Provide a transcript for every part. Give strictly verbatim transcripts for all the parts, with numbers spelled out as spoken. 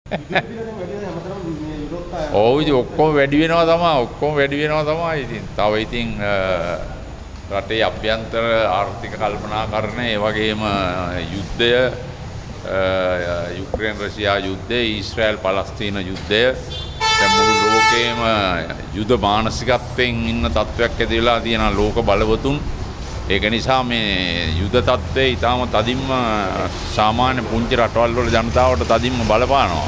ඔව් ඉතින් ඔක්කොම වැඩි වෙනවා තමයි ඔක්කොම වැඩි වෙනවා තමයි ඉතින් තව ඉතින් රටේ අභ්‍යන්තර ආර්ථික කල්පනාකරණය ඒ වගේම යුද්ධය යුක්‍රේන රෂියා යුද්ධය ඊශ්‍රායල් පලස්තීන යුද්ධය දැන් මුළු ලෝකේම යුද මානසිකත්වයෙන් ඉන්න තත්ත්වයක් ඇති වෙලා තියෙන ලෝක බලවතුන් ඒක නිසා මේ යුද තත්ත්වය ඊටාම තදින්ම සාමාන්‍ය පුංචි රටවල් වල ජනතාවට තදින්ම බලපානවා.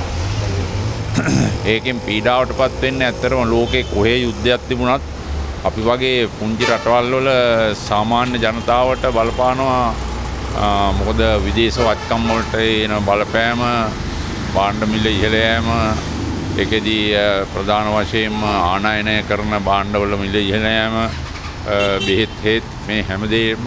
ඒකෙන් පීඩාවටපත් වෙන්නේ ඇත්තටම ලෝකේ කොහේ යුද්ධයක් තිබුණත් අපි වගේ පුංචි රටවල් වල සාමාන්‍ය ජනතාවට බලපානවා. මොකද විදේශ වත්කම් වලට එන බලපෑම භාණ්ඩ මිල ඉහළ යෑම ඒකෙදී ප්‍රධාන වශයෙන්ම ආනයනය කරන භාණ්ඩවල මිල ඉහළ යෑම බෙහෙත් හේත් මේ හැමදේම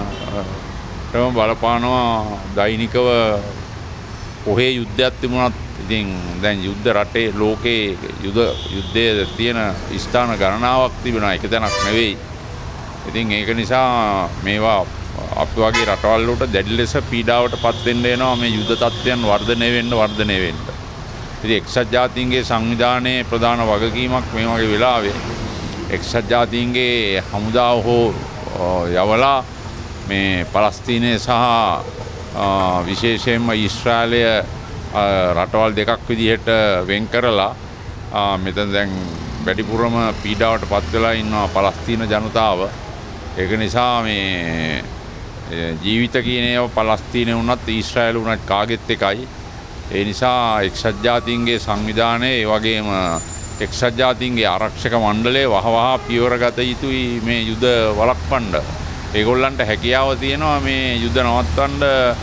තම බලපානවා දෛනිකව කොහේ යුද්ධයක් තිබුණත් ඉතින් දැන් යුද්ධ රටේ ලෝකේ යුද යුද්ධයේ තියෙන ස්ථාන ගණනාවක් තිබෙනවා එක තැනක් නෙවෙයි. ඉතින් ඒක නිසා මේවා අපි වගේ රටවල් වලට දැඩි ලෙස පීඩාවට පත් වෙන්න වෙනවා මේ යුද තත්ත්වයන් වර්ධනය වෙන්න වර්ධනය වෙන්න. ඉතින් එක්සත් ජාතීන්ගේ සංවිධානයේ ප්‍රධාන වගකීමක් මේ වගේ වෙලාවේ එක්සත් ජාතීන්ගේ හමුදාව හෝ යවලා මේ පලස්තීනය සහ විශේෂයෙන්ම ඊශ්‍රායලය රටවල් දෙකක් විදිහට වෙන් කරලා මෙතන දැන් වැඩිපුරම පීඩාවට පත් වෙලා ඉන්නවා පලස්තීන ජනතාව. ඒක නිසා මේ ජීවිත කියන ඒවා පලස්තීනය වුණත් ඊශ්‍රායල වුණත් කාගෙත් එකයි. ඒ නිසා එක්සත් ජාතීන්ගේ සංවිධානය ඒ වගේම එක්සත් ජාතීන්ගේ ආරක්ෂක මණ්ඩලය වහවහ පියවර ගත යුතුයි මේ යුද වළක්වන්න. ඒගොල්ලන්ට හැකියාව තියෙනවා මේ යුද නවත්වන්න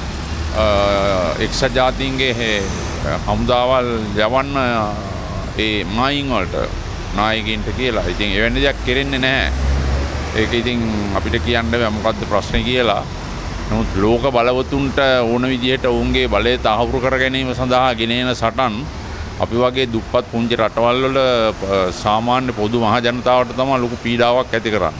එක්සත් ජාතීන්ගේ හමුදාවල් යවන්න ඒ මායින් වලට නායකයින්ට කියලා. ඉතින් එවැනි දෙයක් කෙරෙන්නේ නැහැ. ඒක ඉතින් අපිට කියන්න බෑ මොකද්ද ප්‍රශ්නේ කියලා. නමුත් ලෝක බලවතුන්ට ඕන විදිහට ඔවුන්ගේ බලය තහවුරු කර ගැනීම සඳහා ගෙනෙන සටන් අපි වගේ දුප්පත් පුංචි රටවල් වල සාමාන්‍ය පොදු මහ ජනතාවට තමයි ලොකු පීඩාවක් ඇති කරන්නේ.